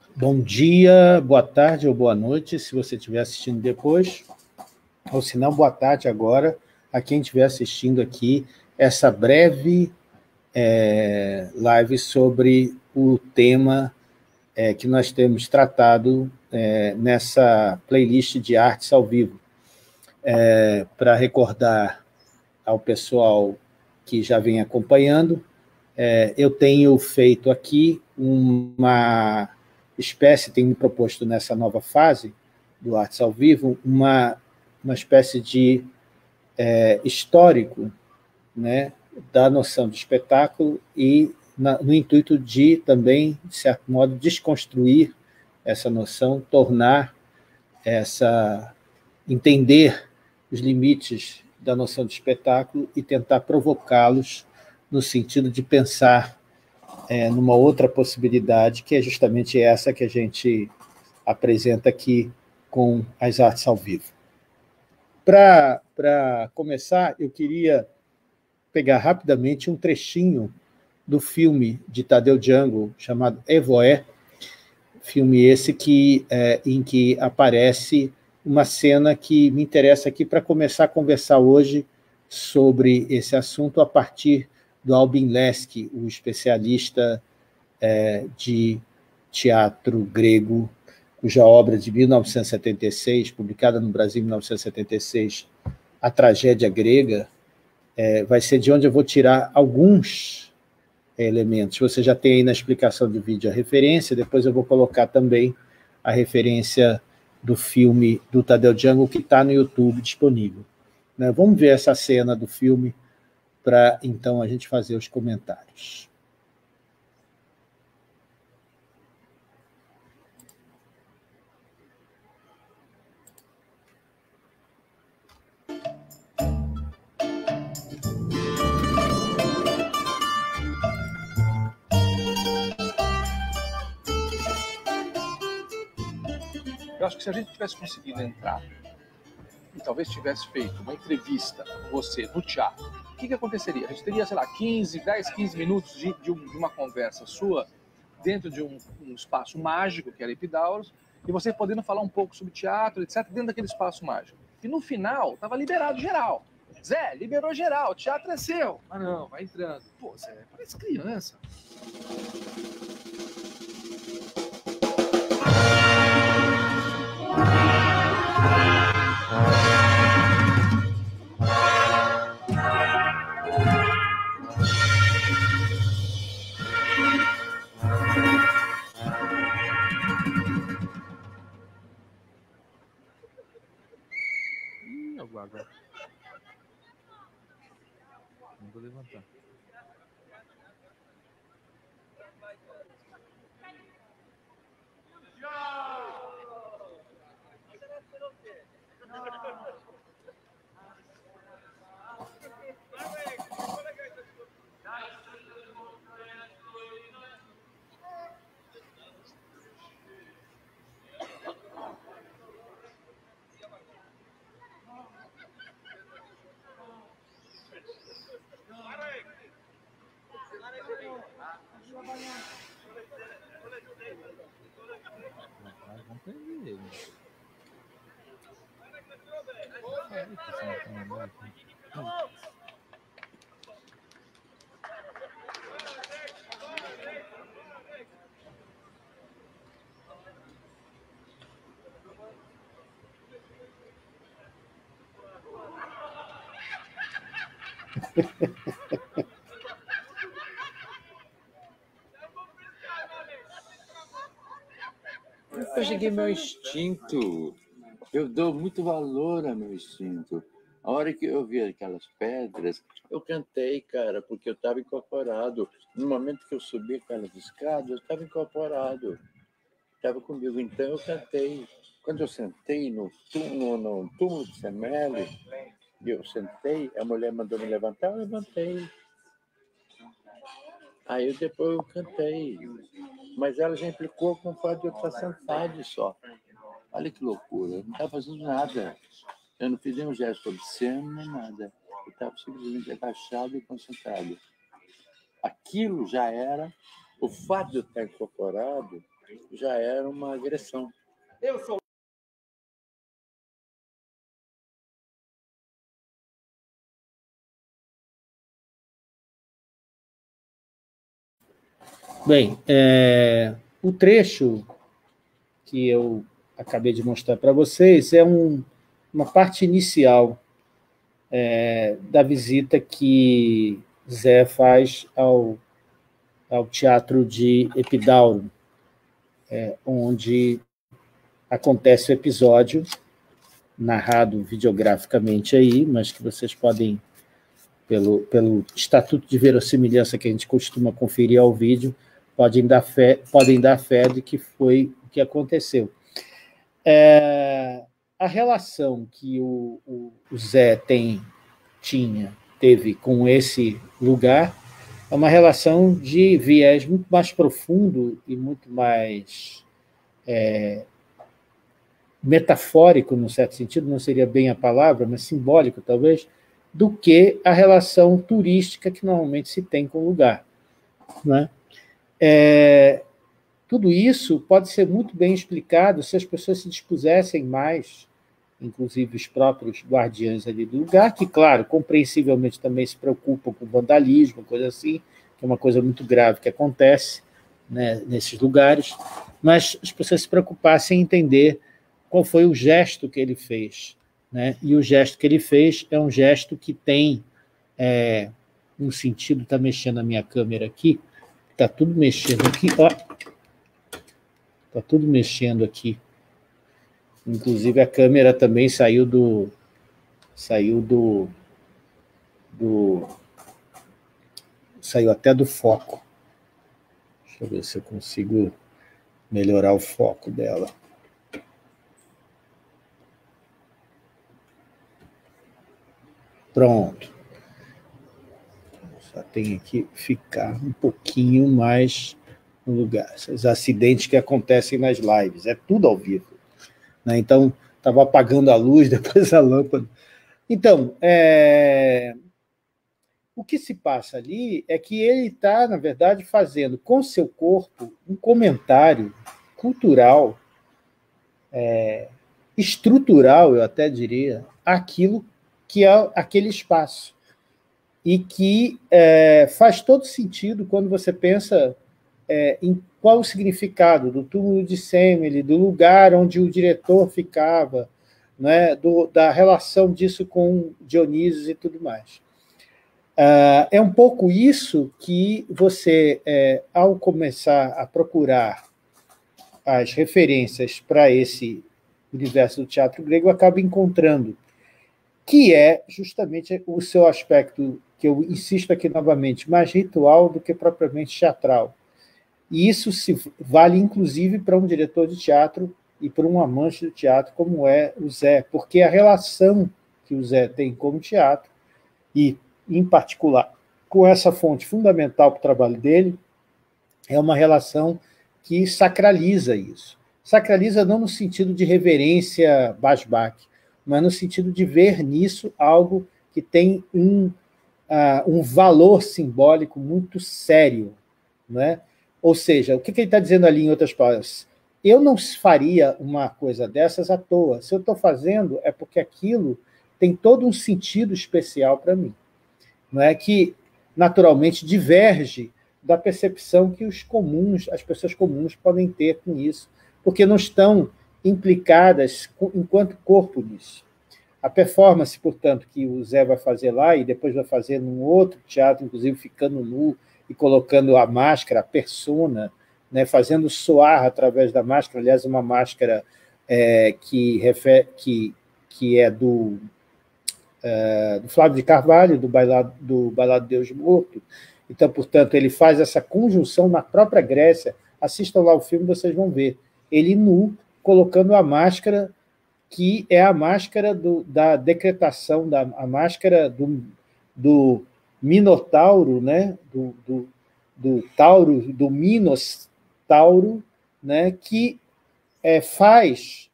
Bom dia, boa tarde ou boa noite, se você estiver assistindo depois, ou se não, boa tarde agora, a quem estiver assistindo aqui essa breve live sobre o tema que nós temos tratado nessa playlist de artes ao vivo. Para recordar ao pessoal que já vem acompanhando, eu tenho feito aqui uma espécie, tenho me proposto nessa nova fase do Artes ao Vivo, uma espécie de histórico, né, da noção de espetáculo e no intuito de também, de certo modo, desconstruir essa noção, entender os limites da noção de espetáculo e tentar provocá-los no sentido de pensar numa outra possibilidade, que é justamente essa que a gente apresenta aqui com as artes ao vivo. Para começar, eu queria pegar rapidamente um trechinho do filme de Tadeu Django, chamado Evoé, filme esse em que aparece uma cena que me interessa aqui para começar a conversar hoje sobre esse assunto a partir do Albin Leski, o especialista de teatro grego, cuja obra de 1976, publicada no Brasil em 1976, A Tragédia Grega, vai ser de onde eu vou tirar alguns elementos. Você já tem aí na explicação do vídeo a referência, depois eu vou colocar também a referência do filme do Tadeu Django, que está no YouTube disponível. Vamos ver essa cena do filme para, então, a gente fazer os comentários. Eu acho que se a gente tivesse conseguido entrar e talvez tivesse feito uma entrevista com você no teatro, o que aconteceria? A gente teria, sei lá, 10, 15 minutos de uma conversa sua dentro de um espaço mágico, que era Epidauros, e você podendo falar um pouco sobre teatro, etc., dentro daquele espaço mágico. E no final, estava liberado geral. Zé, liberou geral, o teatro é seu. Ah, não, vai entrando. Pô, Zé, parece criança. Agora. Não vou levantar. Eu cheguei ao meu instinto. Eu dou muito valor ao meu instinto. A hora que eu vi aquelas pedras, eu cantei, cara, porque eu estava incorporado. No momento que eu subi aquelas escadas, eu estava incorporado. Estava comigo, então eu cantei. Quando eu sentei no túmulo de Semele, eu sentei, a mulher mandou me levantar, eu levantei. Aí depois eu cantei. Mas ela já implicou com o fato de eu estar sentado só. Olha que loucura, eu não estava fazendo nada. Eu não fiz nenhum gesto obsceno, nem nada. Eu estava simplesmente agachado e concentrado. Aquilo já era, o fato de eu estar incorporado, já era uma agressão. Eu sou Bem, o trecho que eu acabei de mostrar para vocês é uma parte inicial da visita que Zé faz ao Teatro de Epidauro, onde acontece o episódio, narrado videograficamente aí, mas que vocês podem, pelo estatuto de verossimilhança que a gente costuma conferir ao vídeo, podem dar fé de que foi o que aconteceu. A relação que o Zé teve com esse lugar é uma relação de viés muito mais profundo e muito mais metafórico, num certo sentido, não seria bem a palavra, mas simbólico, talvez, do que a relação turística que normalmente se tem com o lugar. Né? Tudo isso pode ser muito bem explicado se as pessoas se dispusessem mais, inclusive os próprios guardiães ali do lugar, que, claro, compreensivelmente também se preocupam com vandalismo, coisa assim, que é uma coisa muito grave que acontece, né, nesses lugares, mas as pessoas se preocupassem em entender qual foi o gesto que ele fez. Né? E o gesto que ele fez é um gesto que tem um sentido. Está mexendo a minha câmera aqui, está tudo mexendo aqui, ó. Está tudo mexendo aqui. Inclusive a câmera também saiu até do foco. Deixa eu ver se eu consigo melhorar o foco dela. Pronto. Só tem que ficar um pouquinho mais no lugar. Esses acidentes que acontecem nas lives, é tudo ao vivo. Né? Então, estava apagando a luz, depois a lâmpada. Então, o que se passa ali é que ele está, na verdade, fazendo com seu corpo um comentário cultural, estrutural, eu até diria, aquilo que é aquele espaço. E que faz todo sentido quando você pensa em qual o significado do túmulo de Semele, do lugar onde o diretor ficava, né, da relação disso com Dionísio e tudo mais. É um pouco isso que você, ao começar a procurar as referências para esse universo do teatro grego, acaba encontrando, que é justamente o seu aspecto, que eu insisto aqui novamente, mais ritual do que propriamente teatral. E isso se vale, inclusive, para um diretor de teatro e para um amante do teatro, como é o Zé, porque a relação que o Zé tem com o teatro, e, em particular, com essa fonte fundamental para o trabalho dele, é uma relação que sacraliza isso. Sacraliza não no sentido de reverência Bashbach, mas no sentido de ver nisso algo que tem um valor simbólico muito sério. Né? Ou seja, o que ele está dizendo ali, em outras palavras? Eu não faria uma coisa dessas à toa. Se eu estou fazendo, é porque aquilo tem todo um sentido especial para mim. Não é que, naturalmente, diverge da percepção que as pessoas comuns podem ter com isso, porque não estão implicadas enquanto corpo nisso. A performance, portanto, que o Zé vai fazer lá, e depois vai fazer num outro teatro, inclusive ficando nu e colocando a máscara, a persona, né, fazendo soar através da máscara, aliás, uma máscara que é do Flávio de Carvalho, do Bailado Deus Morto. Então, portanto, ele faz essa conjunção na própria Grécia. Assistam lá o filme, vocês vão ver. Ele nu, colocando a máscara, que é a máscara da decretação, a máscara do Minotauro, né? do Tauro, do Minos Tauro, né? Que faz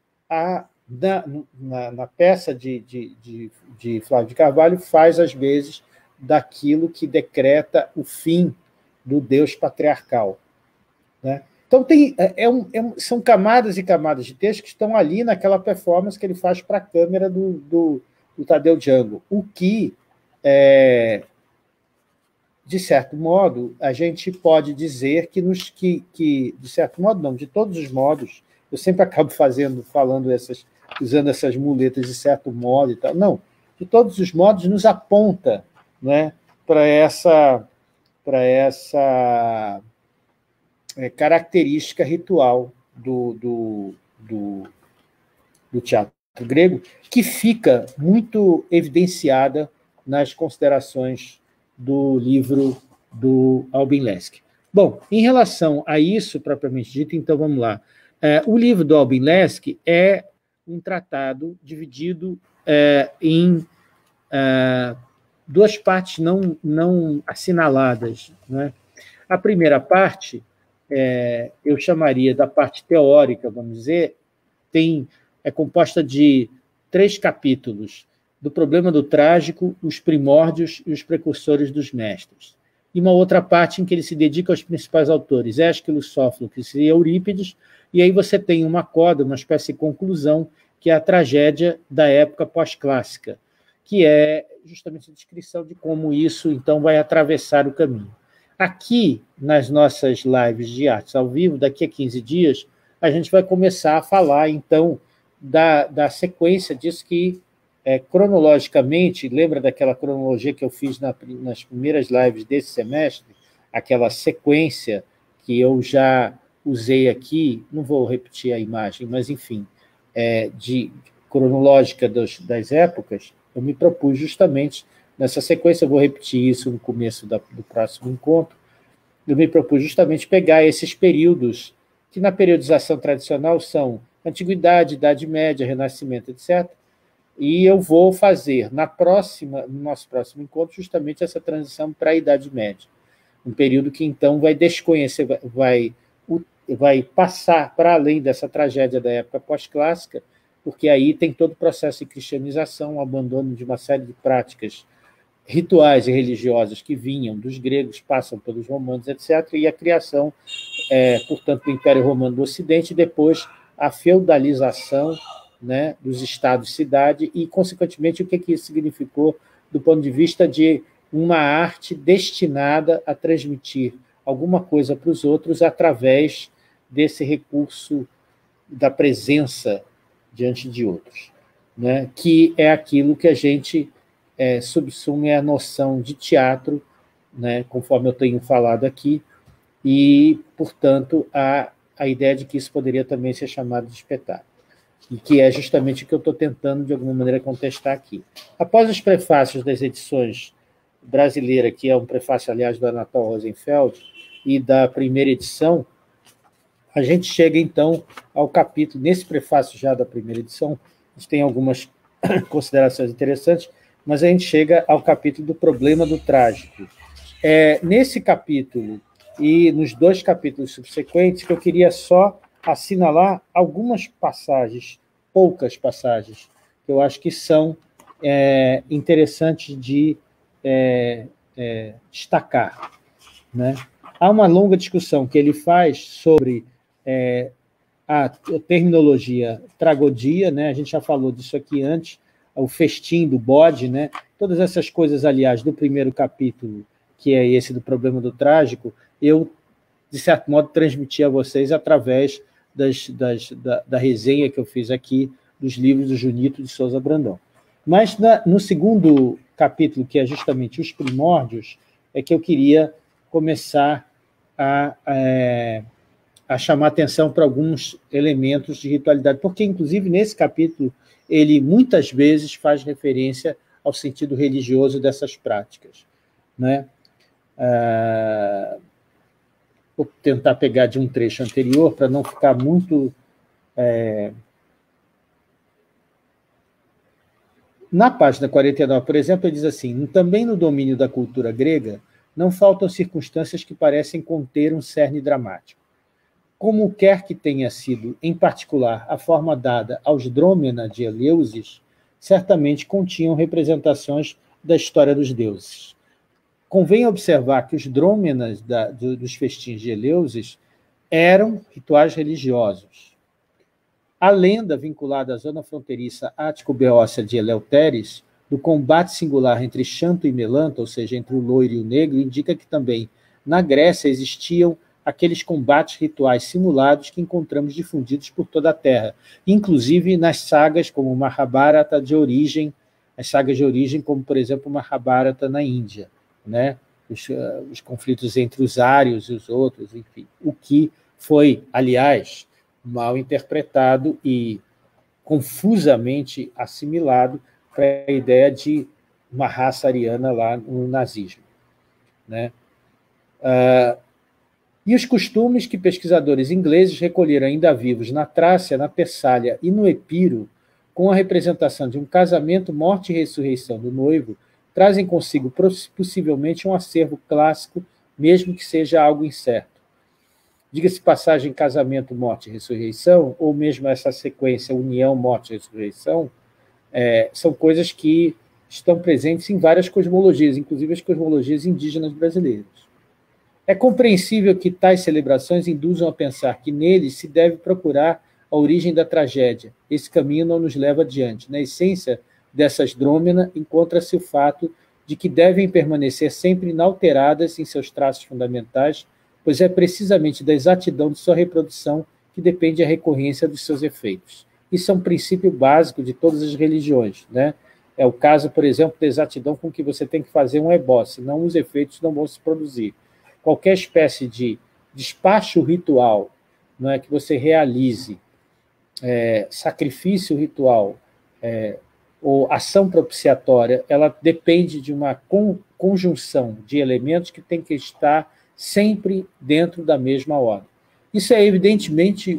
na peça de Flávio de Carvalho, faz, às vezes, daquilo que decreta o fim do Deus patriarcal. Né? Então, são camadas e camadas de texto que estão ali naquela performance que ele faz para a câmera do Tadeu Django, o que, de certo modo, a gente pode dizer que, de certo modo, não, de todos os modos, eu sempre acabo usando essas muletas de certo modo e tal, não, de todos os modos, nos aponta, né, para essa característica ritual do teatro grego, que fica muito evidenciada nas considerações do livro do Albin Lesky. Bom, em relação a isso, propriamente dito, então vamos lá. O livro do Albin Lesky é um tratado dividido em duas partes não assinaladas, né? A primeira parte, eu chamaria da parte teórica, vamos dizer, é composta de 3 capítulos: do problema do trágico, os primórdios e os precursores dos mestres. E uma outra parte em que ele se dedica aos principais autores, Ésquilo, Sófocles e Eurípides, e aí você tem uma coda, uma espécie de conclusão, que é a tragédia da época pós-clássica, que é justamente a descrição de como isso, então, vai atravessar o caminho. Aqui, nas nossas lives de artes ao vivo, daqui a 15 dias, a gente vai começar a falar, então, da sequência disso que, cronologicamente, lembra daquela cronologia que eu fiz nas primeiras lives desse semestre, aquela sequência que eu já usei aqui, não vou repetir a imagem, mas, enfim, cronológica das épocas, eu me propus justamente, nessa sequência, eu vou repetir isso no começo do próximo encontro, eu me propus justamente pegar esses períodos que, na periodização tradicional, são Antiguidade, Idade Média, Renascimento, etc., e eu vou fazer, no nosso próximo encontro, justamente essa transição para a Idade Média, um período que, então, vai desconhecer, vai passar para além dessa tragédia da época pós-clássica, porque aí tem todo o processo de cristianização, o abandono de uma série de práticas rituais e religiosas que vinham dos gregos, passam pelos romanos, etc., e a criação, portanto, do Império Romano do Ocidente, e depois a feudalização, né, dos estados-cidade, e, consequentemente, o que isso significou do ponto de vista de uma arte destinada a transmitir alguma coisa para os outros através desse recurso da presença diante de outros, né, que é aquilo que a gente subsume a noção de teatro, né, conforme eu tenho falado aqui, e, portanto, a ideia de que isso poderia também ser chamado de espetáculo, e que é justamente o que eu estou tentando, de alguma maneira, contestar aqui. Após os prefácios das edições brasileiras, que é um prefácio, aliás, do Anatol Rosenfeld, e da primeira edição, a gente chega, então, ao capítulo, nesse prefácio já da primeira edição, a gente tem algumas considerações interessantes, mas a gente chega ao capítulo do problema do trágico. Nesse capítulo e nos 2 capítulos subsequentes, que eu queria só assinalar algumas passagens, poucas passagens, que eu acho que são interessantes de destacar, né? Há uma longa discussão que ele faz sobre a terminologia tragodia, né? A gente já falou disso aqui antes, o festim do bode, né? Todas essas coisas, aliás, do primeiro capítulo, que é esse do problema do trágico, eu, de certo modo, transmiti a vocês através da resenha que eu fiz aqui dos livros do Junito de Souza Brandão. Mas, no segundo capítulo, que é justamente os primórdios, é que eu queria começar a chamar atenção para alguns elementos de ritualidade, porque, inclusive, nesse capítulo, ele muitas vezes faz referência ao sentido religioso dessas práticas, né? Vou tentar pegar de um trecho anterior para não ficar muito... Na página 49, por exemplo, ele diz assim: também no domínio da cultura grega, não faltam circunstâncias que parecem conter um cerne dramático. Como quer que tenha sido, em particular, a forma dada aos Drômena de Eleusis, certamente continham representações da história dos deuses. Convém observar que os Drômenas dos festins de Eleusis eram rituais religiosos. A lenda vinculada à zona fronteiriça ático-beócia de Eleutéris, do combate singular entre Xanto e Melanta, ou seja, entre o loiro e o negro, indica que também na Grécia existiam aqueles combates rituais simulados que encontramos difundidos por toda a Terra, inclusive nas sagas como Mahabharata de origem, as sagas de origem, como, por exemplo, Mahabharata na Índia, né? Os conflitos entre os ários e os outros, enfim, o que foi, aliás, mal interpretado e confusamente assimilado para a ideia de uma raça ariana lá no nazismo, né? E os costumes que pesquisadores ingleses recolheram ainda vivos na Trácia, na Tessália e no Epiro, com a representação de um casamento, morte e ressurreição do noivo, trazem consigo possivelmente um acervo clássico, mesmo que seja algo incerto. Diga-se passagem, casamento, morte e ressurreição, ou mesmo essa sequência, união, morte e ressurreição, são coisas que estão presentes em várias cosmologias, inclusive as cosmologias indígenas brasileiras. É compreensível que tais celebrações induzam a pensar que neles se deve procurar a origem da tragédia. Esse caminho não nos leva adiante. Na essência dessas drômena encontra-se o fato de que devem permanecer sempre inalteradas em seus traços fundamentais, pois é precisamente da exatidão de sua reprodução que depende a recorrência dos seus efeitos. Isso é um princípio básico de todas as religiões, né? É o caso, por exemplo, da exatidão com que você tem que fazer um ebó, senão os efeitos não vão se produzir. Qualquer espécie de despacho ritual, não é, que você realize, sacrifício ritual ou ação propiciatória, ela depende de uma conjunção de elementos que tem que estar sempre dentro da mesma ordem. Isso é, evidentemente,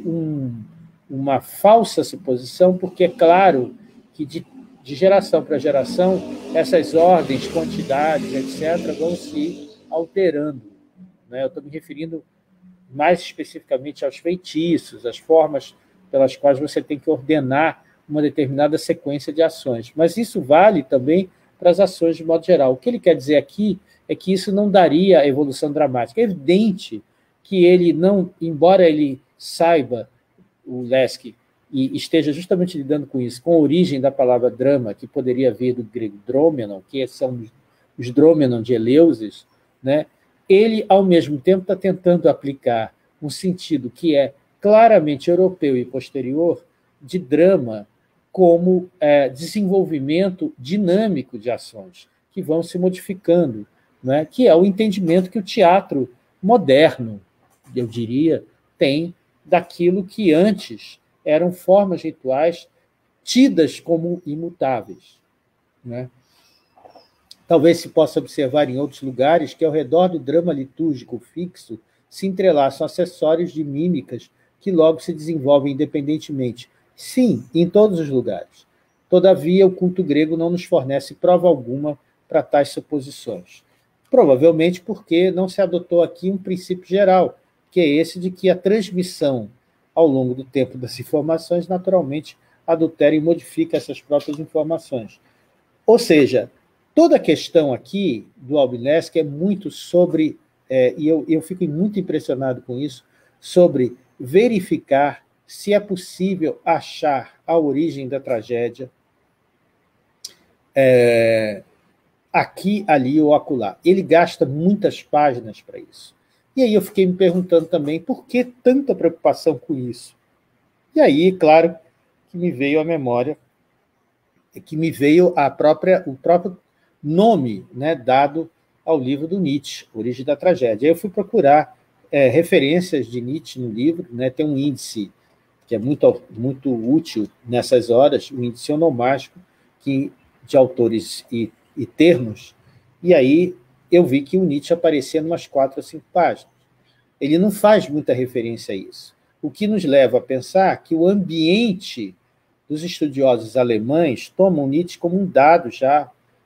uma falsa suposição, porque é claro que de geração para geração, essas ordens, quantidades, etc., vão se alterando. Eu estou me referindo mais especificamente aos feitiços, as formas pelas quais você tem que ordenar uma determinada sequência de ações. Mas isso vale também para as ações de modo geral. O que ele quer dizer aqui é que isso não daria a evolução dramática. É evidente que ele não, embora ele saiba, o Leske, e esteja justamente lidando com isso, com a origem da palavra drama, que poderia vir do grego dromenon, que são os dromenon de Eleusis, né? Ele, ao mesmo tempo, está tentando aplicar um sentido que é claramente europeu e posterior de drama como desenvolvimento dinâmico de ações que vão se modificando, né? Que é o entendimento que o teatro moderno, eu diria, tem daquilo que antes eram formas rituais tidas como imutáveis, né? Talvez se possa observar em outros lugares que, ao redor do drama litúrgico fixo, se entrelaçam acessórios de mímicas que logo se desenvolvem independentemente. Sim, em todos os lugares. Todavia, o culto grego não nos fornece prova alguma para tais suposições. Provavelmente porque não se adotou aqui um princípio geral, que é esse de que a transmissão ao longo do tempo das informações naturalmente adultera e modifica essas próprias informações. Ou seja, toda a questão aqui do Albinesk é muito sobre, e eu fico muito impressionado com isso, sobre verificar se é possível achar a origem da tragédia aqui, ali ou acolá. Ele gasta muitas páginas para isso. E aí eu fiquei me perguntando também por que tanta preocupação com isso. E aí, claro, que me veio à memória, que me veio o próprio nome, né, dado ao livro do Nietzsche, Origem da Tragédia. Aí eu fui procurar referências de Nietzsche no livro, né, tem um índice que é muito, muito útil nessas horas, um índice onomástico de autores e termos, e aí eu vi que o Nietzsche aparecia em umas 4 ou 5 páginas. Ele não faz muita referência a isso, o que nos leva a pensar que o ambiente dos estudiosos alemães tomam Nietzsche como um dado já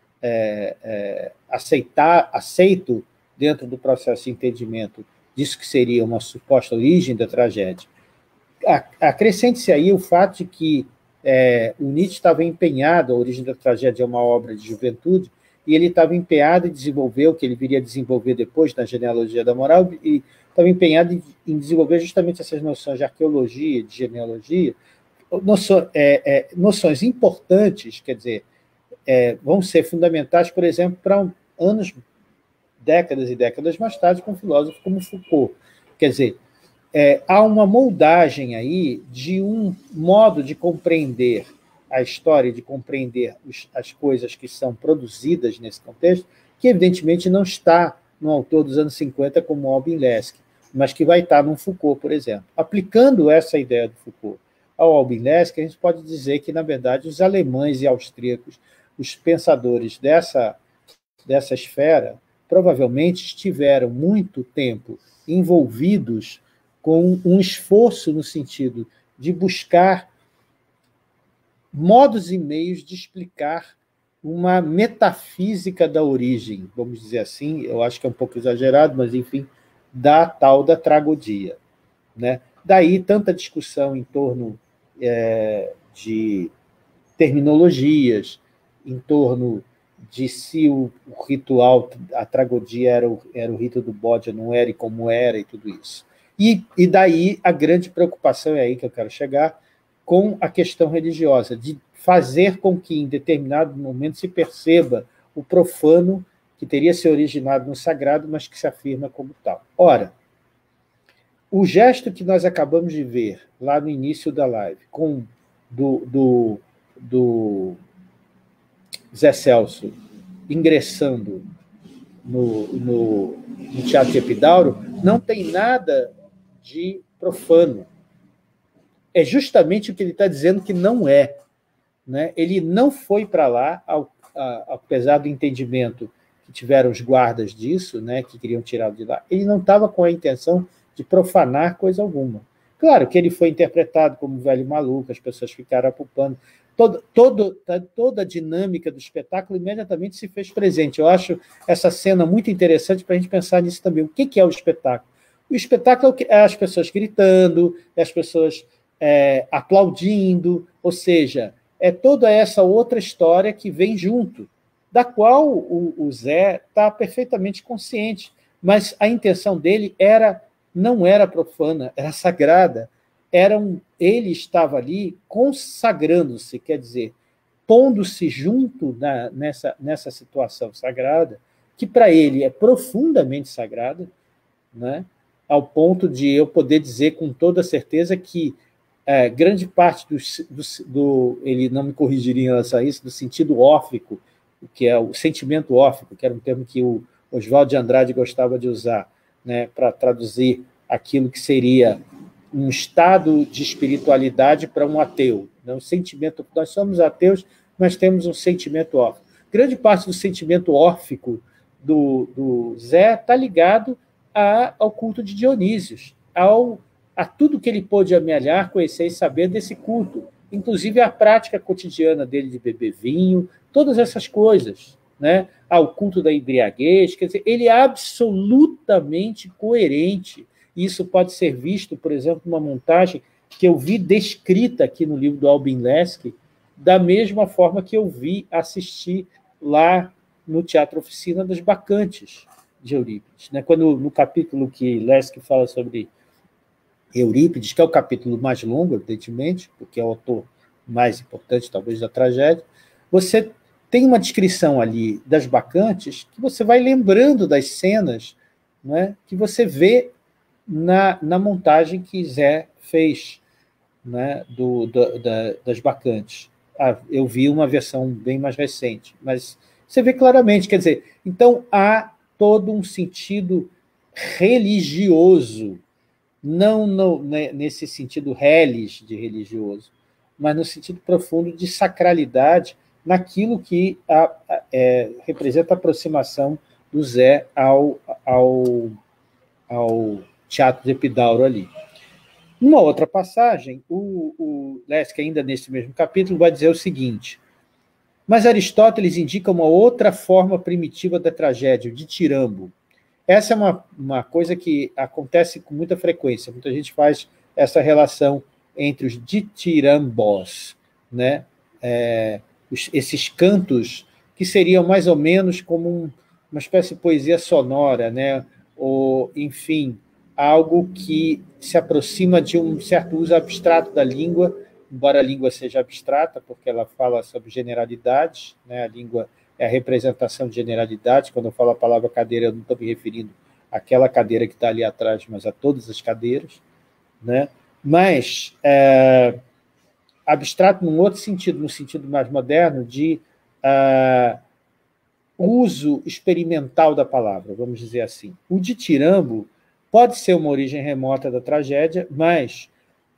aceito dentro do processo de entendimento disso que seria uma suposta origem da tragédia. Acrescente-se aí o fato de que o Nietzsche estava empenhado, a Origem da Tragédia é uma obra de juventude, e ele estava empenhado em desenvolver o que ele viria a desenvolver depois na Genealogia da Moral, e estava empenhado em desenvolver justamente essas noções de arqueologia, de genealogia, noções importantes, quer dizer, vão ser fundamentais, por exemplo, para anos, décadas e décadas mais tarde, com um filósofo como Foucault. Quer dizer, há uma moldagem aí de um modo de compreender a história, de compreender as coisas que são produzidas nesse contexto, que evidentemente não está no autor dos anos 50 como Albin Leske, mas que vai estar no Foucault, por exemplo. Aplicando essa ideia do Foucault ao Albin Leske, a gente pode dizer que, na verdade, os alemães e austríacos, os pensadores dessa esfera, provavelmente estiveram muito tempo envolvidos com um esforço no sentido de buscar modos e meios de explicar uma metafísica da origem, vamos dizer assim, eu acho que é um pouco exagerado, mas, enfim, da tal da tragodia. Né? Daí tanta discussão em torno de terminologias, em torno de se o ritual, a tragodia era o rito do bode ou não era, e como era, e tudo isso. E daí a grande preocupação, é aí que eu quero chegar, com a questão religiosa, de fazer com que, em determinado momento, se perceba o profano que teria se originado no sagrado, mas que se afirma como tal. Ora, o gesto que nós acabamos de ver lá no início da live, do Zé Celso ingressando no Teatro Epidauro, não tem nada de profano. É justamente o que ele está dizendo que não é. Né? Ele não foi para lá, apesar do entendimento que tiveram os guardas disso, né, que queriam tirá-lo de lá, ele não estava com a intenção de profanar coisa alguma. Claro que ele foi interpretado como um velho maluco, as pessoas ficaram apupando. Toda a dinâmica do espetáculo imediatamente se fez presente. Eu acho essa cena muito interessante para a gente pensar nisso também. O que é o espetáculo? O espetáculo é as pessoas gritando, é as pessoas aplaudindo, ou seja, é toda essa outra história que vem junto, da qual o Zé está perfeitamente consciente, mas a intenção dele não era profana, era sagrada. Ele estava ali consagrando-se, quer dizer, pondo-se junto nessa situação sagrada, que para ele é profundamente sagrada, né? Ao ponto de eu poder dizer com toda certeza que grande parte ele não me corrigiria em relação a isso, do sentido órfico, que é o sentimento órfico, que era um termo que o Oswald de Andrade gostava de usar, né, para traduzir aquilo que seria um estado de espiritualidade para um ateu. Né? Um sentimento, nós somos ateus, mas temos um sentimento órfico. Grande parte do sentimento órfico do Zé está ligado ao culto de Dionísios, a tudo que ele pôde amealhar, conhecer e saber desse culto, inclusive a prática cotidiana dele de beber vinho, todas essas coisas, né? Ao culto da embriaguez, quer dizer, ele é absolutamente coerente. Isso pode ser visto, por exemplo, numa montagem que eu vi descrita aqui no livro do Albin Leske, da mesma forma que eu vi assistir lá no Teatro Oficina das Bacantes de Eurípides. Né? Quando, no capítulo que Leske fala sobre Eurípides, que é o capítulo mais longo, evidentemente, porque é o autor mais importante, talvez, da tragédia, você tem uma descrição ali das Bacantes que você vai lembrando das cenas, né, que você vê na montagem que Zé fez, né, das Bacantes. Eu vi uma versão bem mais recente, mas você vê claramente, quer dizer, então há todo um sentido religioso, não nesse sentido relis de religioso, mas no sentido profundo de sacralidade naquilo que representa a aproximação do Zé ao Teatro de Epidauro ali. Numa outra passagem, o Leske, ainda nesse mesmo capítulo, vai dizer o seguinte: mas Aristóteles indica uma outra forma primitiva da tragédia, o ditirâmbo. Essa é uma coisa que acontece com muita frequência. Muita gente faz essa relação entre os ditirambos, né? Esses cantos que seriam mais ou menos como uma espécie de poesia sonora, né? Ou, enfim, algo que se aproxima de um certo uso abstrato da língua, embora a língua seja abstrata, porque ela fala sobre generalidades, né? A língua é a representação de generalidades. Quando eu falo a palavra cadeira, eu não estou me referindo àquela cadeira que está ali atrás, mas a todas as cadeiras, né? Mas abstrato num outro sentido, no sentido mais moderno, de uso experimental da palavra, vamos dizer assim. O ditirambo pode ser uma origem remota da tragédia, mas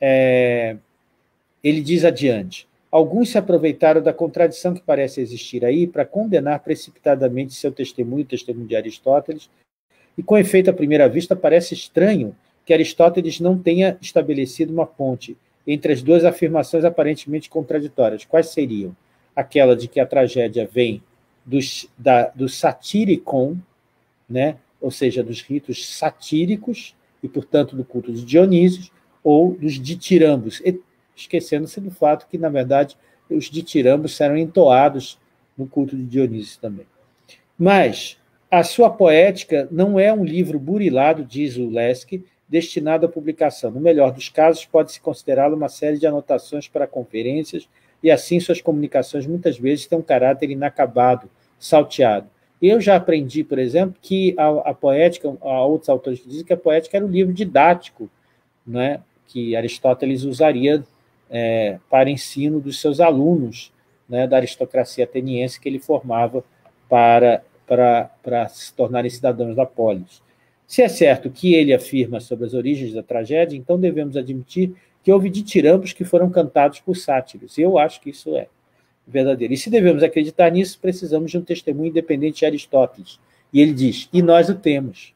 ele diz adiante: alguns se aproveitaram da contradição que parece existir aí para condenar precipitadamente seu testemunho, o testemunho de Aristóteles, e, com efeito, à primeira vista, parece estranho que Aristóteles não tenha estabelecido uma ponte entre as duas afirmações aparentemente contraditórias. Quais seriam? Aquela de que a tragédia vem do satíricon, né? Ou seja, dos ritos satíricos, e, portanto, do culto de Dionísio, ou dos ditirambos, esquecendo-se do fato que, na verdade, os ditirambos eram entoados no culto de Dionísio também. Mas a sua poética não é um livro burilado, diz o Leske, destinado à publicação. No melhor dos casos, pode-se considerá-lo uma série de anotações para conferências, e assim suas comunicações muitas vezes têm um caráter inacabado, salteado. Eu já aprendi, por exemplo, que a poética, há outros autores que dizem que a poética era um livro didático, né, que Aristóteles usaria para ensino dos seus alunos, né, da aristocracia ateniense que ele formava para se tornarem cidadãos da polis. Se é certo que ele afirma sobre as origens da tragédia, então devemos admitir que houve ditirambos que foram cantados por sátiros. Eu acho que isso é verdadeiro. E se devemos acreditar nisso, precisamos de um testemunho independente de Aristóteles. E ele diz, e nós o temos.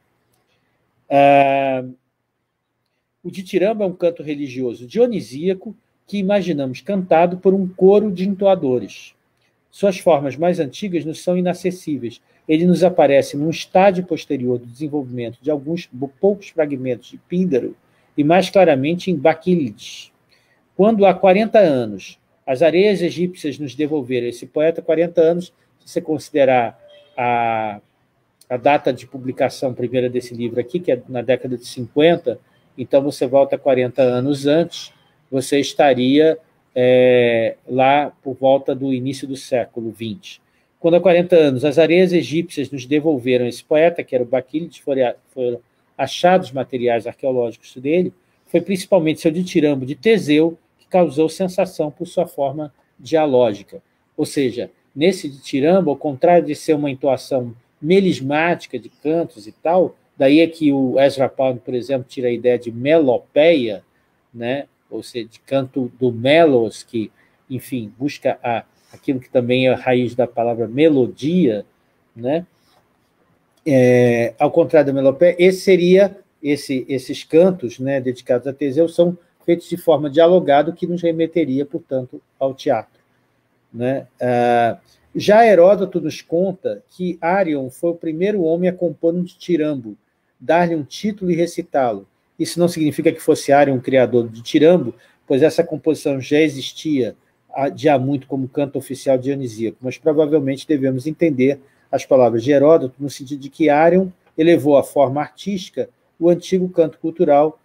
O ditiramba é um canto religioso dionisíaco que imaginamos cantado por um coro de entoadores. Suas formas mais antigas nos são inacessíveis. Ele nos aparece num estágio posterior do desenvolvimento de alguns poucos fragmentos de Píndaro e mais claramente em Bakílides. Quando há 40 anos as areias egípcias nos devolveram esse poeta, 40 anos, se você considerar a data de publicação primeira desse livro aqui, que é na década de 50, então você volta 40 anos antes, você estaria lá por volta do início do século XX. Quando há 40 anos as areias egípcias nos devolveram esse poeta, que era o Bakílides, foram achados materiais arqueológicos dele, foi principalmente seu ditirambo de Teseu que causou sensação por sua forma dialógica. Ou seja, nesse ditirambo, ao contrário de ser uma entoação melismática de cantos e tal, daí é que o Ezra Pound, por exemplo, tira a ideia de melopeia, né? Ou seja, de canto do melos, que, enfim, busca aquilo que também é a raiz da palavra melodia, né? Ao contrário da melopeia, esses cantos, né, dedicados a Teseu são feitos de forma dialogada, que nos remeteria, portanto, ao teatro, né? Já Heródoto nos conta que Árion foi o primeiro homem a compor um ditirambo, dar-lhe um título e recitá-lo. Isso não significa que fosse Árion o criador do ditirambo, pois essa composição já existia de há muito como canto oficial dionisíaco, mas provavelmente devemos entender as palavras de Heródoto no sentido de que Árion elevou à forma artística o antigo canto cultural,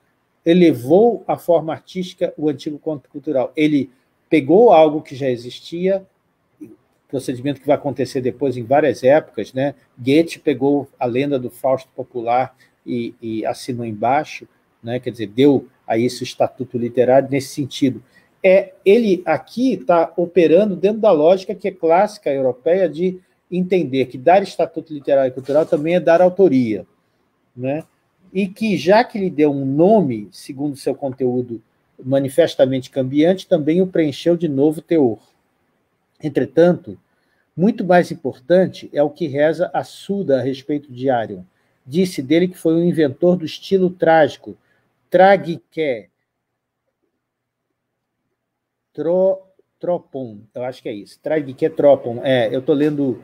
Ele pegou algo que já existia, procedimento que vai acontecer depois em várias épocas, né? Goethe pegou a lenda do Fausto popular e assinou embaixo, né? Quer dizer, deu a isso o estatuto literário nesse sentido. Ele aqui está operando dentro da lógica que é clássica europeia de entender que dar estatuto literário e cultural também é dar autoria, né? E que, já que lhe deu um nome, segundo seu conteúdo manifestamente cambiante, também o preencheu de novo teor. Entretanto, muito mais importante é o que reza a Suda a respeito de Árion. Disse dele que foi o inventor do estilo trágico, tragique, tropon, eu acho que é isso, tragique tropon. Eu estou lendo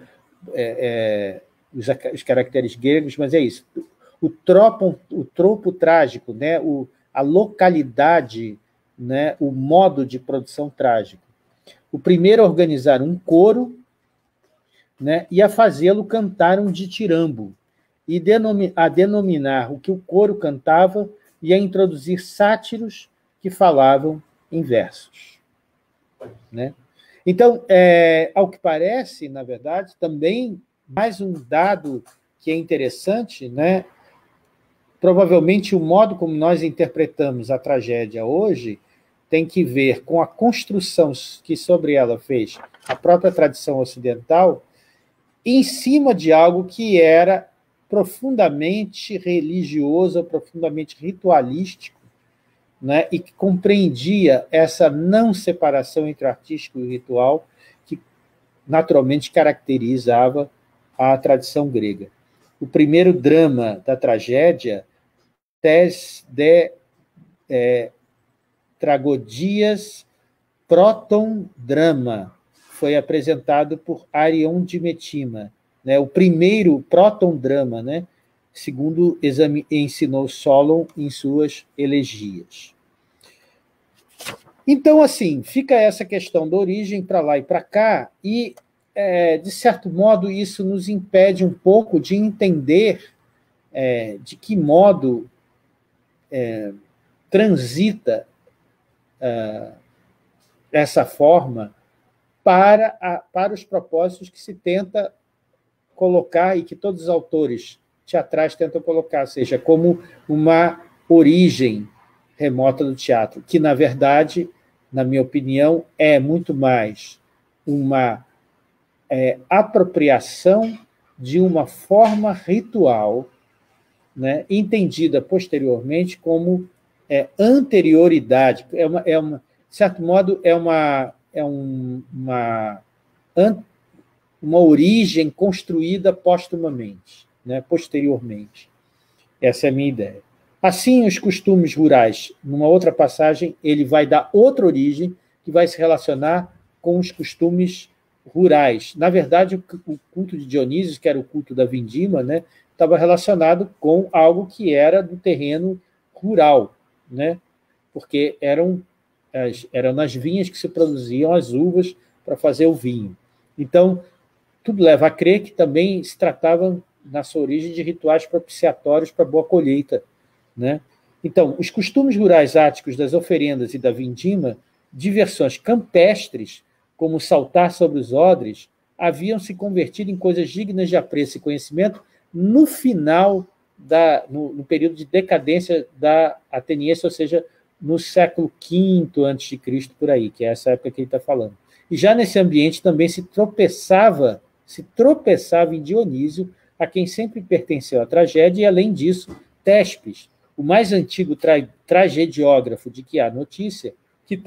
os caracteres gregos, mas é isso. O tropon, o tropo trágico, né? A localidade, né? O modo de produção trágico. O primeiro a organizar um coro, né? E a fazê-lo cantar um ditirambo. e a denominar o que o coro cantava e a introduzir sátiros que falavam em versos. Né? Então, ao que parece, na verdade, também mais um dado que é interessante, né? Provavelmente o modo como nós interpretamos a tragédia hoje tem que ver com a construção que sobre ela fez a própria tradição ocidental em cima de algo que era profundamente religioso, profundamente ritualístico, né, e que compreendia essa não separação entre o artístico e o ritual que naturalmente caracterizava a tradição grega. O primeiro drama da tragédia, Tes de Tragodias Proton Drama, foi apresentado por Arion de Metima, né, o primeiro proton drama, né, segundo ensinou Solon em suas elegias. Então, assim, fica essa questão da origem para lá e para cá, e, de certo modo, isso nos impede um pouco de entender de que modo transita essa forma para os propósitos que se tenta colocar e que todos os autores teatrais tentam colocar, ou seja, como uma origem remota do teatro, que, na verdade, na minha opinião, é muito mais uma apropriação de uma forma ritual, né, entendida posteriormente como anterioridade. De certo modo, uma origem construída postumamente, né, posteriormente. Essa é a minha ideia. Assim, os costumes rurais, numa outra passagem, ele vai dar outra origem que vai se relacionar com os costumes rurais. Na verdade, o culto de Dionísio, que era o culto da vindima, né, estava relacionado com algo que era do terreno rural, né, porque eram nas vinhas que se produziam as uvas para fazer o vinho. Então, tudo leva a crer que também se tratava, na sua origem, de rituais propiciatórios para boa colheita, né? Então, os costumes rurais áticos das oferendas e da vindima, diversões campestres, como saltar sobre os odres, haviam se convertido em coisas dignas de apreço e conhecimento no final, no período de decadência da ateniense, ou seja, no século V a.C., por aí, que é essa época que ele está falando. E já nesse ambiente também se tropeçava em Dionísio, a quem sempre pertenceu a tragédia, e, além disso, Tespes, o mais antigo tragediógrafo de que há notícia, que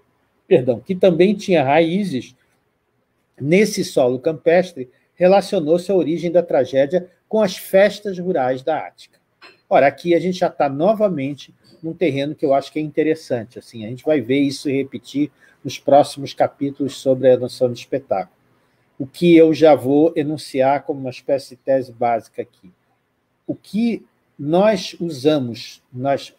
também tinha raízes nesse solo campestre, relacionou-se à origem da tragédia com as festas rurais da Ática. Ora, aqui a gente já está novamente num terreno que eu acho que é interessante. Assim, a gente vai ver isso repetir nos próximos capítulos sobre a noção de espetáculo. O que eu já vou enunciar como uma espécie de tese básica aqui. O que nós usamos, nós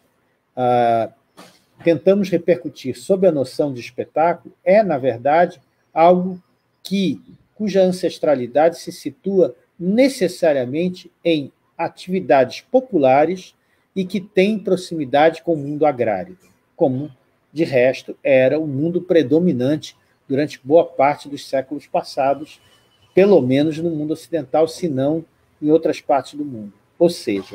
tentamos repercutir sobre a noção de espetáculo é, na verdade, algo cuja ancestralidade se situa necessariamente em atividades populares e que tem proximidade com o mundo agrário, como, de resto, era o mundo predominante durante boa parte dos séculos passados, pelo menos no mundo ocidental, se não em outras partes do mundo. Ou seja,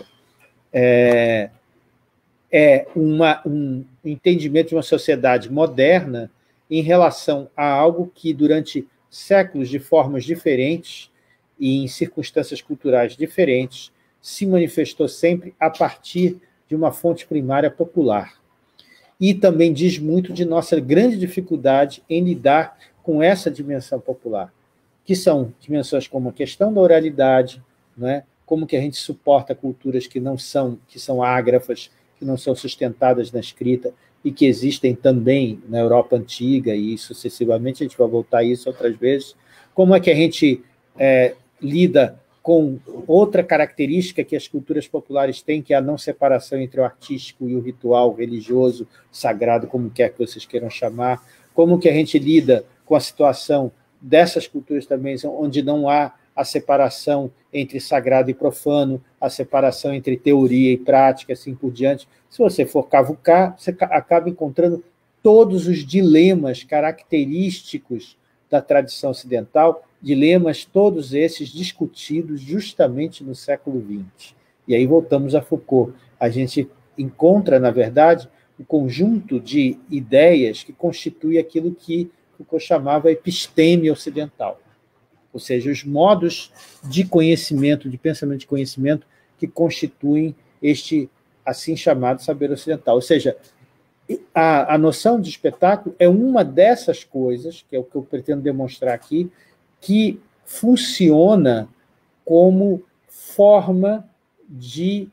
um entendimento de uma sociedade moderna em relação a algo que, durante séculos, de formas diferentes e em circunstâncias culturais diferentes, se manifestou sempre a partir de uma fonte primária popular. E também diz muito de nossa grande dificuldade em lidar com essa dimensão popular, que são dimensões como a questão da oralidade, né? Como que a gente suporta culturas que são ágrafas, que não são sustentadas na escrita e que existem também na Europa Antiga e sucessivamente, a gente vai voltar a isso outras vezes. Como é que a gente lida com outra característica que as culturas populares têm, que é a não separação entre o artístico e o ritual, o religioso, sagrado, como quer que vocês queiram chamar. Como que a gente lida com a situação dessas culturas também, onde não há a separação entre sagrado e profano, a separação entre teoria e prática, assim por diante. Se você for cavucar, você acaba encontrando todos os dilemas característicos da tradição ocidental, dilemas todos esses discutidos justamente no século XX. E aí voltamos a Foucault. A gente encontra, na verdade, um conjunto de ideias que constitui aquilo que Foucault chamava episteme ocidental, ou seja, os modos de conhecimento, de pensamento de conhecimento que constituem este assim chamado saber ocidental. Ou seja, a noção de espetáculo é uma dessas coisas, que é o que eu pretendo demonstrar aqui, que funciona como forma de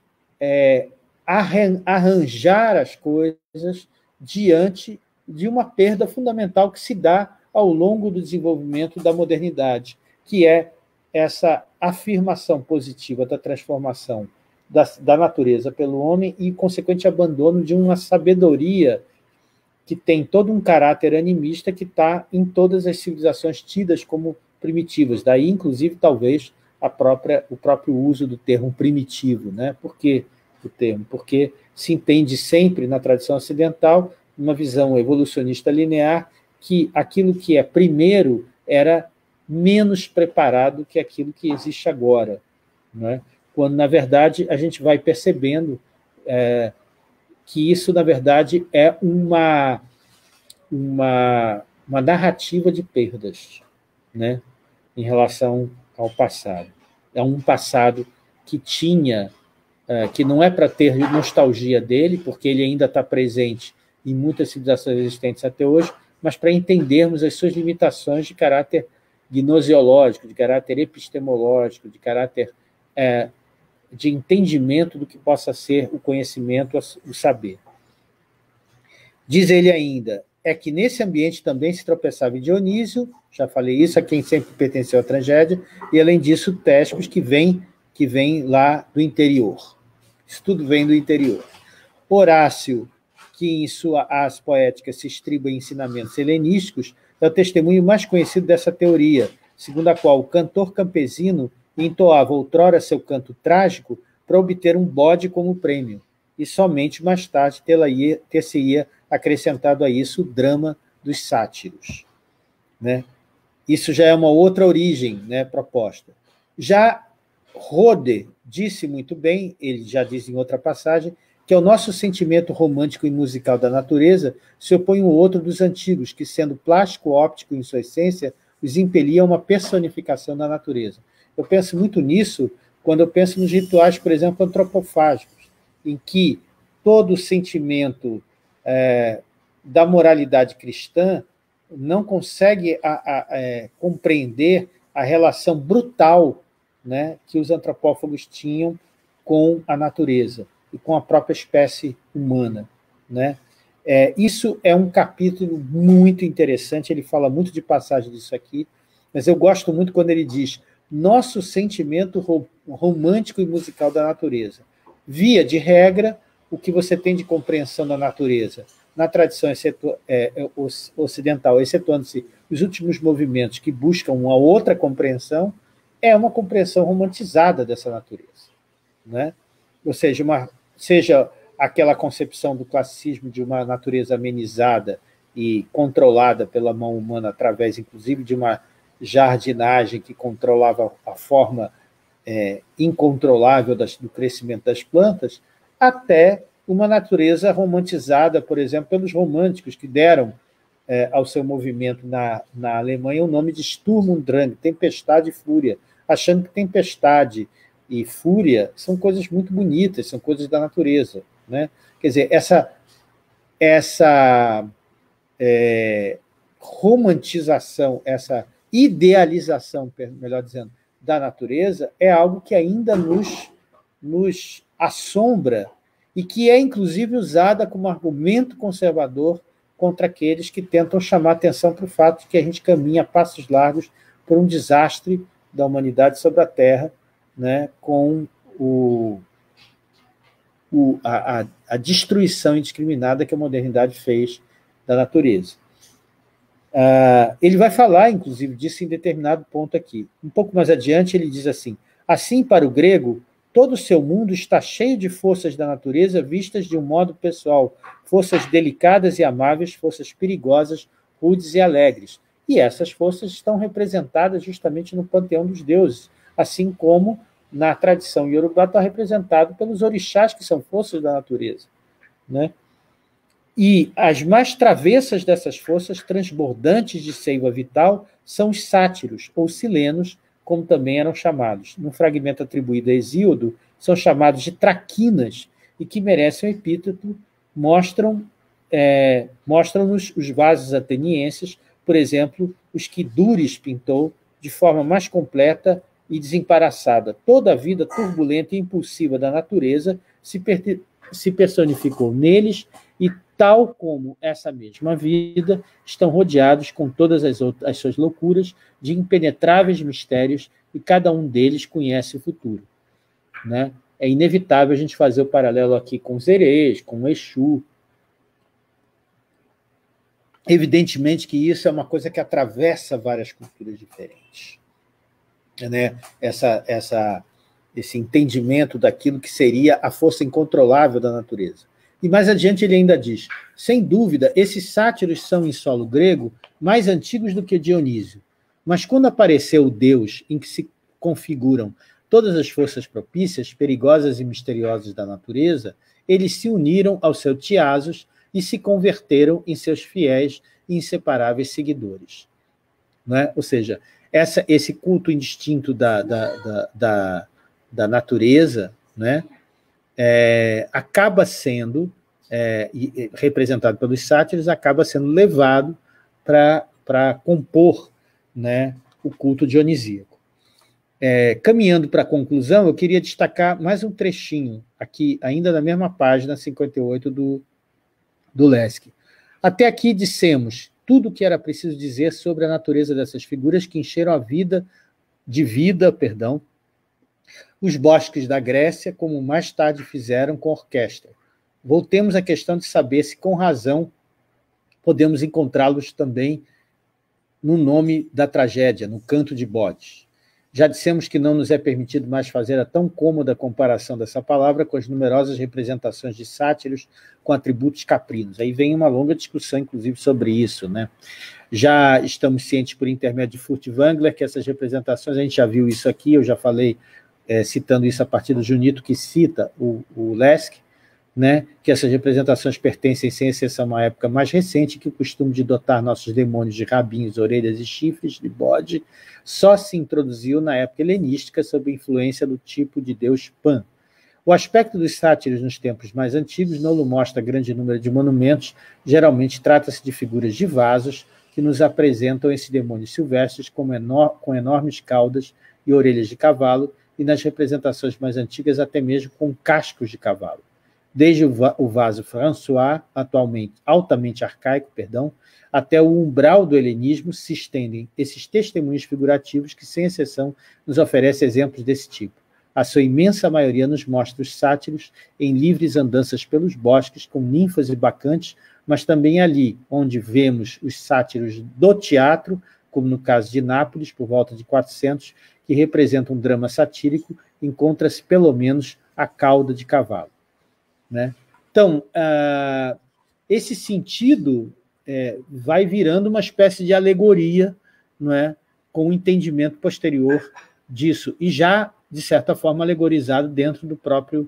arranjar as coisas diante de uma perda fundamental que se dá ao longo do desenvolvimento da modernidade, que é essa afirmação positiva da transformação da natureza pelo homem e consequente abandono de uma sabedoria que tem todo um caráter animista que está em todas as civilizações tidas como primitivas. Daí, inclusive, talvez o próprio uso do termo primitivo. Né? Por que o termo? Porque se entende sempre, na tradição ocidental, uma visão evolucionista linear, que aquilo que é primeiro era menos preparado que aquilo que existe agora. Né? Quando, na verdade, a gente vai percebendo que isso, na verdade, é uma narrativa de perdas, né, em relação ao passado. É um passado que que não é para ter nostalgia dele, porque ele ainda está presente em muitas civilizações existentes até hoje, mas para entendermos as suas limitações de caráter gnoseológico, de caráter epistemológico, de caráter de entendimento do que possa ser o conhecimento, o saber. Diz ele ainda, é que nesse ambiente também se tropeçava em Dionísio, já falei isso, a quem sempre pertenceu à tragédia, e além disso, Tescos, que vem lá do interior. Isso tudo vem do interior. Horácio, que em sua Ars Poética se estriba em ensinamentos helenísticos, é o testemunho mais conhecido dessa teoria, segundo a qual o cantor campesino entoava outrora seu canto trágico para obter um bode como prêmio, e somente mais tarde ter-se-ia acrescentado a isso o drama dos sátiros. Né? Isso já é uma outra origem, né, proposta. Já Rode disse muito bem, ele já diz em outra passagem, que ao nosso sentimento romântico e musical da natureza se opõe um outro dos antigos, que, sendo plástico-óptico em sua essência, os impelia a uma personificação da natureza. Eu penso muito nisso quando eu penso nos rituais, por exemplo, antropofágicos, em que todo o sentimento da moralidade cristã não consegue compreender a relação brutal, né, que os antropófagos tinham com a natureza e com a própria espécie humana. Né? Isso é um capítulo muito interessante, ele fala muito de passagem disso aqui, mas eu gosto muito quando ele diz nosso sentimento romântico e musical da natureza. Via de regra, o que você tem de compreensão da natureza na tradição ocidental, excetuando-se os últimos movimentos que buscam uma outra compreensão, é uma compreensão romantizada dessa natureza. Né? Ou seja, seja aquela concepção do classicismo de uma natureza amenizada e controlada pela mão humana através, inclusive, de uma jardinagem que controlava a forma incontrolável do crescimento das plantas, até uma natureza romantizada, por exemplo, pelos românticos, que deram ao seu movimento na Alemanha o nome de Sturm und Drang, tempestade e fúria, achando que tempestade e fúria são coisas muito bonitas, são coisas da natureza. Né? Quer dizer, essa romantização, essa idealização, melhor dizendo, da natureza é algo que ainda nos assombra e que é, inclusive, usada como argumento conservador contra aqueles que tentam chamar atenção para o fato de que a gente caminha a passos largos por um desastre da humanidade sobre a Terra, né, com a destruição indiscriminada que a modernidade fez da natureza. Ele vai falar, inclusive, disso em determinado ponto aqui. Um pouco mais adiante, ele diz assim: assim, para o grego, todo o seu mundo está cheio de forças da natureza vistas de um modo pessoal, forças delicadas e amáveis, forças perigosas, rudes e alegres. E essas forças estão representadas justamente no panteão dos deuses, assim como na tradição iorubá está representado pelos orixás, que são forças da natureza, né? E as mais travessas dessas forças, transbordantes de seiva vital, são os sátiros, ou silenos, como também eram chamados. Num fragmento atribuído a Hesíodo, são chamados de traquinas, e que merecem o epíteto, mostram-nos os vasos atenienses, por exemplo, os que Dures pintou de forma mais completa e desembaraçada. Toda a vida turbulenta e impulsiva da natureza se personificou neles, e tal como essa mesma vida, estão rodeados com todas as suas loucuras de impenetráveis mistérios, e cada um deles conhece o futuro, né? É inevitável a gente fazer o paralelo aqui com os Erês, com o Exu. Evidentemente que isso é uma coisa que atravessa várias culturas diferentes, né? Esse entendimento daquilo que seria a força incontrolável da natureza. E mais adiante ele ainda diz: sem dúvida, esses sátiros são, em solo grego, mais antigos do que Dionísio. Mas quando apareceu o Deus em que se configuram todas as forças propícias, perigosas e misteriosas da natureza, eles se uniram ao seu Tiasos e se converteram em seus fiéis e inseparáveis seguidores. Não é? Ou seja, esse culto indistinto da natureza, né, acaba sendo, representado pelos sátiros, acaba sendo levado para compor, né, o culto dionisíaco. Caminhando para a conclusão, eu queria destacar mais um trechinho, aqui, ainda na mesma página 58 do Leske. Até aqui dissemos tudo o que era preciso dizer sobre a natureza dessas figuras que encheram a vida, os bosques da Grécia, como mais tarde fizeram com a orquestra. Voltemos à questão de saber se, com razão, podemos encontrá-los também no nome da tragédia, no canto de bodes. Já dissemos que não nos é permitido mais fazer a tão cômoda comparação dessa palavra com as numerosas representações de sátiros com atributos caprinos. Aí vem uma longa discussão, inclusive, sobre isso, né? Já estamos cientes, por intermédio de Furtwängler, que essas representações, a gente já viu isso aqui, eu já falei, citando isso a partir do Junito, que cita o Leske, né, que essas representações pertencem, sem exceção, a uma época mais recente, que o costume de dotar nossos demônios de rabinhos, orelhas e chifres de bode só se introduziu na época helenística sob a influência do tipo de deus Pan. O aspecto dos sátiros nos tempos mais antigos não mostra grande número de monumentos, geralmente trata-se de figuras de vasos que nos apresentam esses demônios silvestres com enormes caudas e orelhas de cavalo, e nas representações mais antigas até mesmo com cascos de cavalo. Desde o vaso François, atualmente altamente arcaico, até o umbral do helenismo, se estendem esses testemunhos figurativos que, sem exceção, nos oferecem exemplos desse tipo. A sua imensa maioria nos mostra os sátiros em livres andanças pelos bosques, com ninfas e bacantes, mas também ali, onde vemos os sátiros do teatro, como no caso de Nápoles, por volta de 400, que representa um drama satírico, encontra-se pelo menos a cauda de cavalo. Né? Então, esse sentido vai virando uma espécie de alegoria, não é? Com o entendimento posterior disso, e já, de certa forma, alegorizado dentro do próprio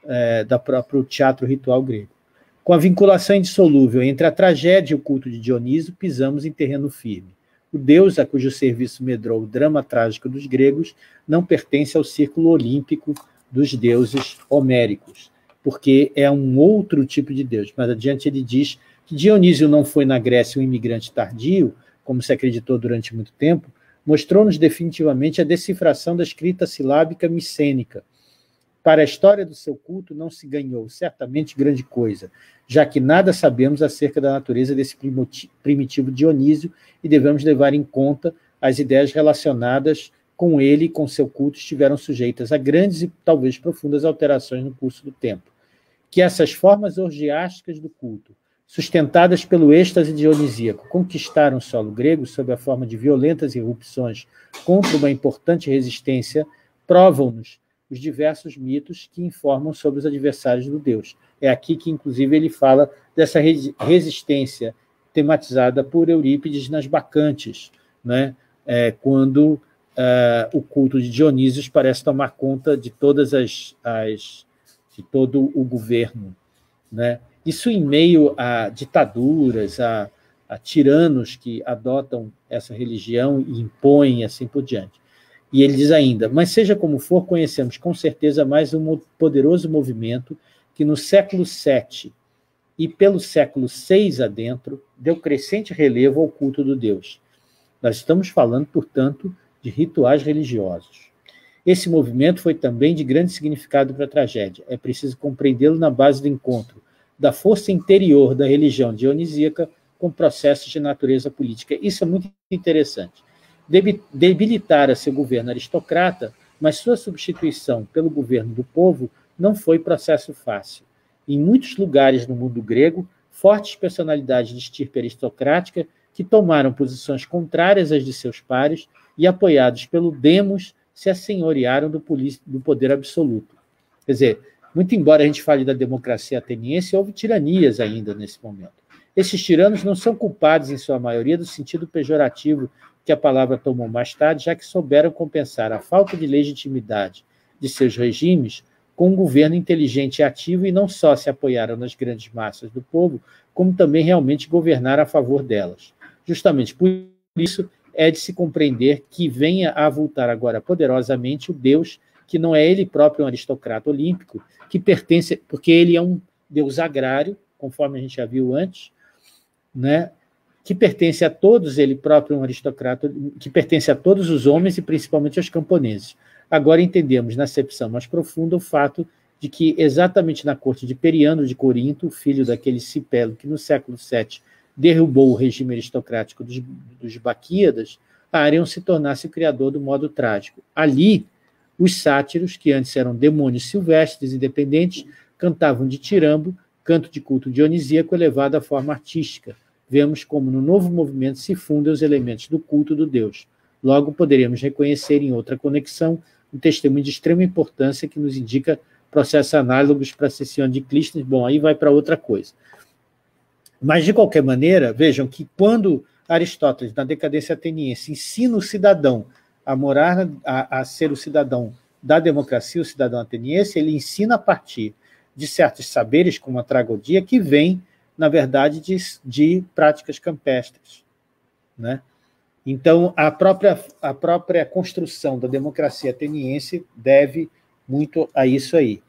teatro ritual grego. Com a vinculação indissolúvel entre a tragédia e o culto de Dionísio, pisamos em terreno firme. O deus a cujo serviço medrou o drama trágico dos gregos não pertence ao círculo olímpico dos deuses homéricos, porque é um outro tipo de deus. Mas adiante ele diz que Dionísio não foi na Grécia um imigrante tardio, como se acreditou durante muito tempo, mostrou-nos definitivamente a decifração da escrita silábica micênica. Para a história do seu culto não se ganhou certamente grande coisa, já que nada sabemos acerca da natureza desse primitivo Dionísio e devemos levar em conta as ideias relacionadas com ele e com seu culto estiveram sujeitas a grandes e talvez profundas alterações no curso do tempo. Que essas formas orgiásticas do culto sustentadas pelo êxtase dionisíaco, conquistaram o solo grego sob a forma de violentas irrupções contra uma importante resistência, provam-nos os diversos mitos que informam sobre os adversários do Deus. É aqui que, inclusive, ele fala dessa resistência tematizada por Eurípides nas Bacantes, né? Quando o culto de Dionísios parece tomar conta de todas de todo o governo, né? Isso em meio a ditaduras, a tiranos que adotam essa religião e impõem assim por diante. E ele diz ainda, mas seja como for, conhecemos com certeza mais um poderoso movimento que no século VII e pelo século VI adentro deu crescente relevo ao culto do Deus. Nós estamos falando, portanto, de rituais religiosos. Esse movimento foi também de grande significado para a tragédia. É preciso compreendê-lo na base do encontro da força interior da religião dionisíaca com processos de natureza política. Isso é muito interessante. Debilitara seu governo aristocrata, mas sua substituição pelo governo do povo não foi processo fácil. Em muitos lugares no mundo grego, fortes personalidades de estirpe aristocrática que tomaram posições contrárias às de seus pares e, apoiados pelo demos, se assenhorearam do poder absoluto. Quer dizer, muito embora a gente fale da democracia ateniense, houve tiranias ainda nesse momento. Esses tiranos não são culpados, em sua maioria, do sentido pejorativo que a palavra tomou mais tarde, já que souberam compensar a falta de legitimidade de seus regimes com um governo inteligente e ativo, e não só se apoiaram nas grandes massas do povo, como também realmente governaram a favor delas. Justamente por isso é de se compreender que venha a avultar agora poderosamente o Deus, que não é ele próprio um aristocrata olímpico, que pertence, porque ele é um Deus agrário, conforme a gente já viu antes, né? Que pertence a todos, ele próprio um aristocrata, que pertence a todos os homens e principalmente aos camponeses. Agora entendemos, na acepção mais profunda, o fato de que, exatamente na corte de Periandro de Corinto, o filho daquele Cipelo que no século VII derrubou o regime aristocrático dos Baquíadas, Arion se tornasse o criador do modo trágico. Ali, os sátiros, que antes eram demônios silvestres independentes, cantavam de tirambo, canto de culto dionisíaco elevado à forma artística. Vemos como no novo movimento se fundem os elementos do culto do Deus. Logo, poderemos reconhecer em outra conexão um testemunho de extrema importância que nos indica processos análogos para a Cicione de Clístenes. Bom, aí vai para outra coisa. Mas, de qualquer maneira, vejam que quando Aristóteles, na decadência ateniense, ensina o cidadão a morar, a ser o cidadão da democracia, o cidadão ateniense, ele ensina a partir de certos saberes, como a tragodia, que vem, na verdade, de práticas campestres, né? Então, a própria construção da democracia ateniense deve muito a isso aí.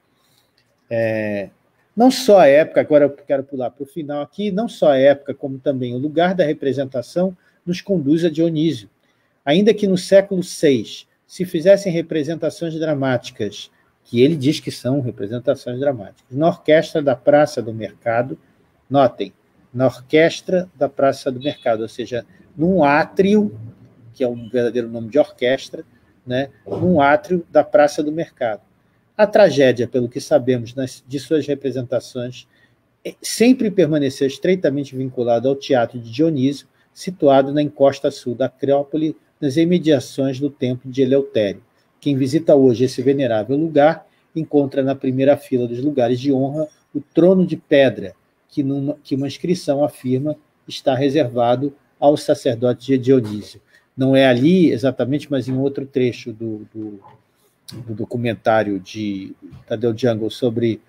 Não só a época, agora eu quero pular para o final aqui, não só a época, como também o lugar da representação nos conduz a Dionísio. Ainda que no século VI se fizessem representações dramáticas, que ele diz que são representações dramáticas, na orquestra da Praça do Mercado, notem, na orquestra da Praça do Mercado, ou seja, num átrio, que é um verdadeiro nome de orquestra, né, num átrio da Praça do Mercado. A tragédia, pelo que sabemos de suas representações, sempre permaneceu estreitamente vinculada ao Teatro de Dionísio, situado na encosta sul da Acrópole, nas imediações do templo de Eleutério. Quem visita hoje esse venerável lugar encontra na primeira fila dos lugares de honra o trono de pedra, que uma inscrição afirma está reservado ao sacerdote de Dionísio. Não é ali exatamente, mas em outro trecho do documentário de Tadeu Jungle sobre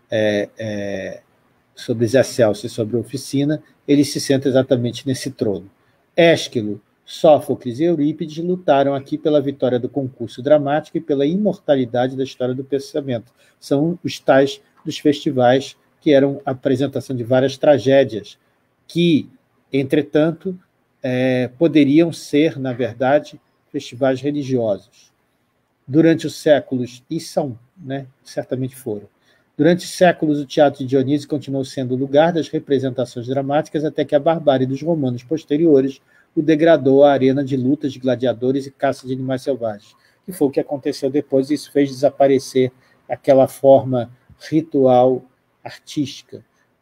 Zé Celso e sobre a oficina, ele se senta exatamente nesse trono. Ésquilo, Sófocles e Eurípides lutaram aqui pela vitória do concurso dramático e pela imortalidade da história do pensamento. São os tais dos festivais que eram a apresentação de várias tragédias, que, entretanto, poderiam ser, na verdade, festivais religiosos. Durante os séculos, e são, né, certamente foram, durante séculos o Teatro de Dionísio continuou sendo o lugar das representações dramáticas até que a barbárie dos romanos posteriores o degradou à arena de lutas de gladiadores e caça de animais selvagens, que foi o que aconteceu depois, e isso fez desaparecer aquela forma ritual artística.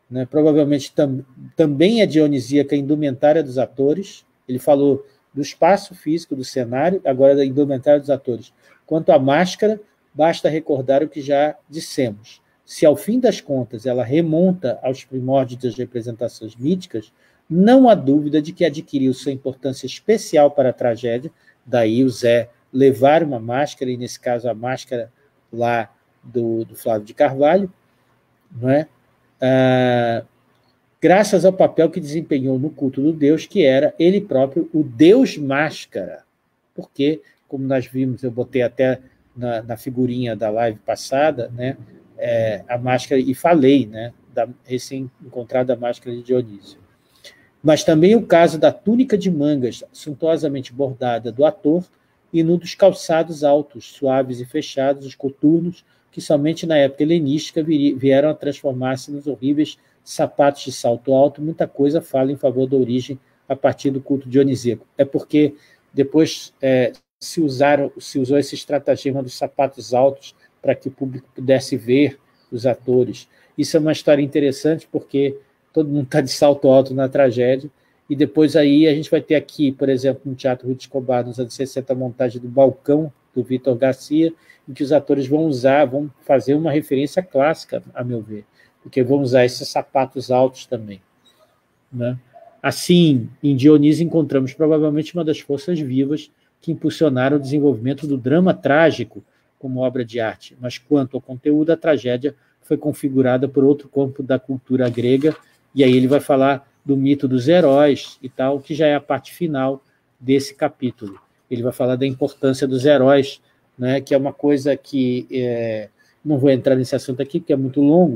né? Provavelmente também é dionisíaca a indumentária dos atores. Ele falou do espaço físico, do cenário, agora da indumentária dos atores. Quanto à máscara, basta recordar o que já dissemos. Se, ao fim das contas, ela remonta aos primórdios das representações míticas, não há dúvida de que adquiriu sua importância especial para a tragédia, daí o Zé levar uma máscara, e nesse caso a máscara lá do Flávio de Carvalho, não é? Graças ao papel que desempenhou no culto do Deus, que era ele próprio o Deus Máscara. Porque, como nós vimos, eu botei até na figurinha da live passada, né, a máscara, e falei, né, da recém-encontrada máscara de Dionísio. Mas também o caso da túnica de mangas suntuosamente bordada do ator e no dos calçados altos, suaves e fechados, os coturnos, que somente na época helenística vieram a transformar-se nos horríveis sapatos de salto alto. Muita coisa fala em favor da origem a partir do culto dionisíaco. É porque depois se usou esse estratagema dos sapatos altos para que o público pudesse ver os atores. Isso é uma história interessante, porque todo mundo está de salto alto na tragédia, e depois aí a gente vai ter aqui, por exemplo, no Teatro Ruth Escobar, nos anos 60, a montagem do Balcão, do Vitor Garcia, em que os atores vão fazer uma referência clássica, a meu ver, porque vão usar esses sapatos altos também, né? Assim, em Dionísio encontramos provavelmente uma das forças vivas que impulsionaram o desenvolvimento do drama trágico como obra de arte, mas quanto ao conteúdo, a tragédia foi configurada por outro campo da cultura grega, e aí ele vai falar do mito dos heróis e tal, que já é a parte final desse capítulo. Ele vai falar da importância dos heróis, né, que é uma coisa que não vou entrar nesse assunto aqui, porque é muito longo,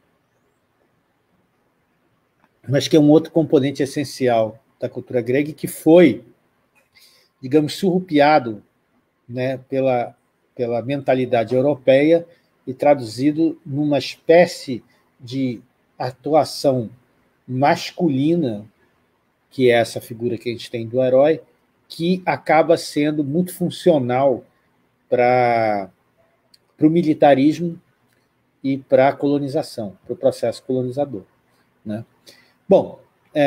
mas que é um outro componente essencial da cultura grega e que foi, digamos, surrupiado, né, pela mentalidade europeia e traduzido numa espécie de atuação masculina, que é essa figura que a gente tem do herói, que acaba sendo muito funcional para o militarismo e para a colonização, para o processo colonizador, né? Bom,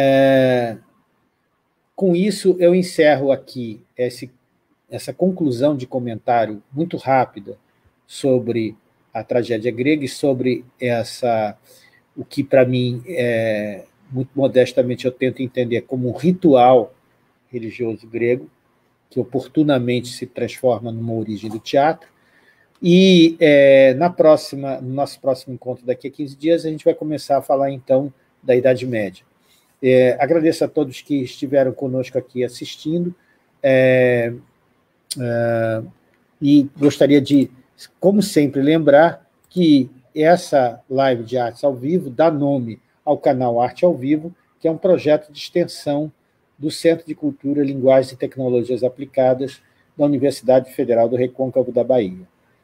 com isso eu encerro aqui essa conclusão de comentário muito rápida sobre a tragédia grega e sobre o que, para mim, muito modestamente, eu tento entender como um ritual religioso grego, que oportunamente se transforma numa origem do teatro. E no nosso próximo encontro, daqui a 15 dias, a gente vai começar a falar, então, da Idade Média. Agradeço a todos que estiveram conosco aqui assistindo, e gostaria de, como sempre, lembrar que essa live de artes ao vivo dá nome ao canal Arte ao Vivo, que é um projeto de extensão do Centro de Cultura, Linguagens e Tecnologias Aplicadas da Universidade Federal do Recôncavo da Bahia.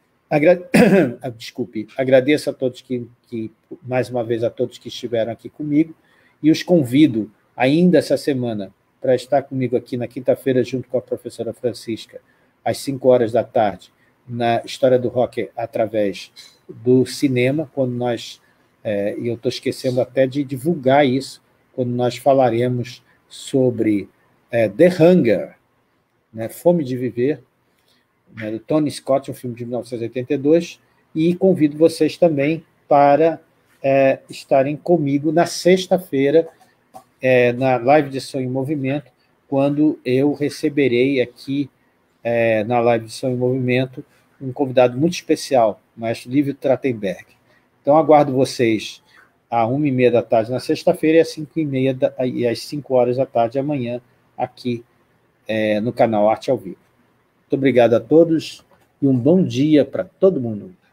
Agradeço a todos mais uma vez, a todos que estiveram aqui comigo, e os convido, ainda essa semana, para estar comigo aqui na quinta-feira, junto com a professora Francisca, às 5h, na História do Rock através do cinema, quando nós, e eu estou esquecendo até de divulgar isso, quando nós falaremos sobre The Hunger, né, Fome de Viver, né, do Tony Scott, um filme de 1982, e convido vocês também para estarem comigo na sexta-feira, na live de Som em Movimento, quando eu receberei aqui, na live de Som em Movimento, um convidado muito especial, o maestro Lívio Trachtenberg. Então, aguardo vocês às 1h30 na sexta-feira e às 5h30 e às 5h amanhã, aqui no canal Arte ao Vivo. Muito obrigado a todos e um bom dia para todo mundo.